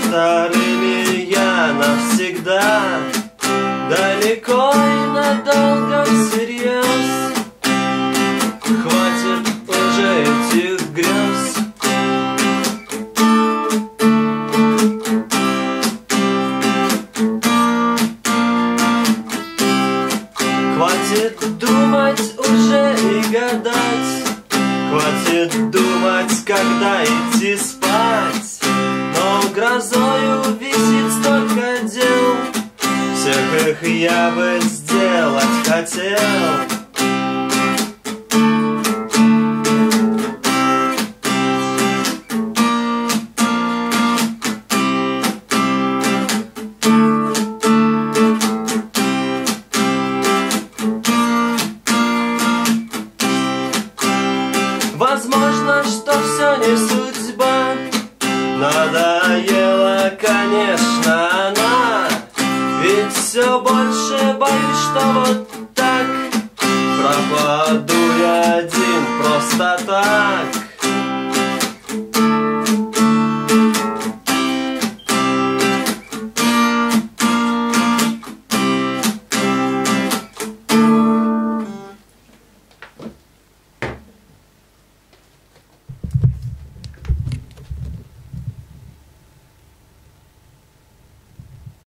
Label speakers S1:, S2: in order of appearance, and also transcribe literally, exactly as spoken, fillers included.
S1: старыми я навсегда, далеко и надолго всерьез. Хватит уже этих грез. Хватит думать уже и гадать, хватит думать, когда идти спать. Но грозою висит столько дел, всех их я бы сделать хотел. Возможно, что все не судьба, надоела, конечно, она. Ведь все больше боюсь, что вот так пропаду я один просто так.